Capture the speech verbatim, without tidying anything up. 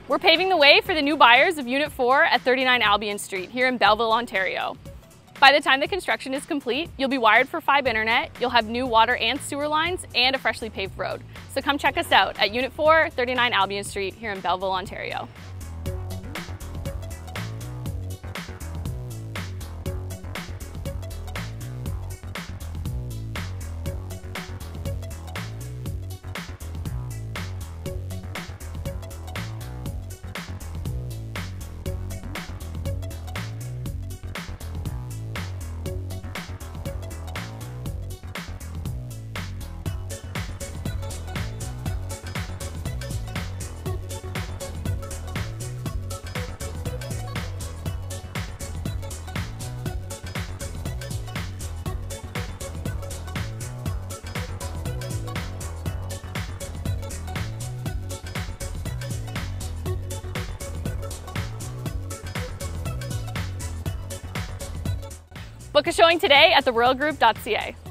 We're paving the way for the new buyers of Unit four at thirty-nine Albion Street here in Belleville, Ontario. By the time the construction is complete, you'll be wired for fiber internet, you'll have new water and sewer lines, and a freshly paved road. So come check us out at Unit four, thirty-nine Albion Street here in Belleville, Ontario. Book a showing today at the royle group dot c a.